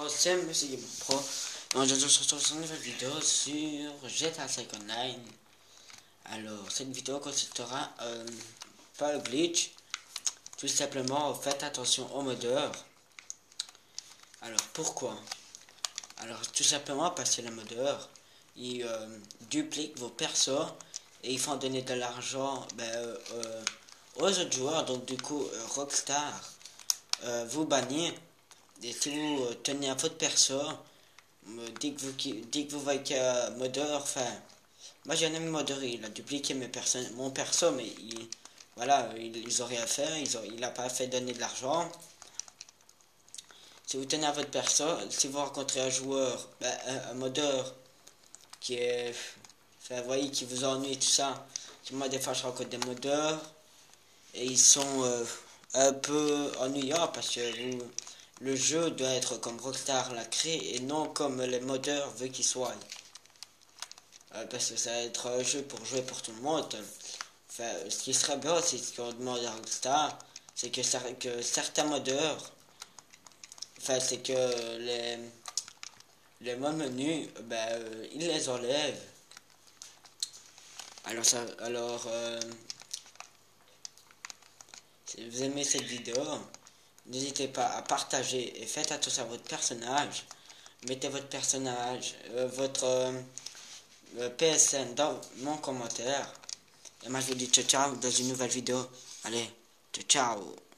Alors, c'est Monsieur Game Pro. Aujourd'hui, je se retrouve sur une nouvelle vidéo sur GTA 5 Online. Alors, cette vidéo consistera pas le glitch. Tout simplement, faites attention aux modeurs. Alors, pourquoi? Alors, tout simplement parce que les modeurs, ils dupliquent vos persos et ils font donner de l'argent aux autres joueurs. Donc, du coup, Rockstar vous bannit. Et si vous tenez à votre perso, dès que vous voyez qu'un modeur, enfin, moi j'ai un ami modeur, il a dupliqué mon perso, mais voilà, ils ont rien fait, il a pas fait donner de l'argent. Si vous tenez à votre perso, si vous rencontrez un joueur, un modeur qui est, enfin, vous voyez, qui vous ennuie, tout ça, moi des fois je rencontre des modeurs, et ils sont un peu ennuyants parce que le jeu doit être comme Rockstar l'a créé et non comme les modeurs veulent qu'il soit. Parce que ça va être un jeu pour jouer pour tout le monde. Enfin, ce qui serait bien, c'est ce qu'on demande à Rockstar, c'est que certains modeurs, enfin, c'est que les modes menus, ils les enlèvent. Alors, si vous aimez cette vidéo, n'hésitez pas à partager et faites attention à votre personnage. Mettez votre personnage, votre PSN dans mon commentaire. Et moi je vous dis ciao ciao dans une nouvelle vidéo. Allez, ciao ciao.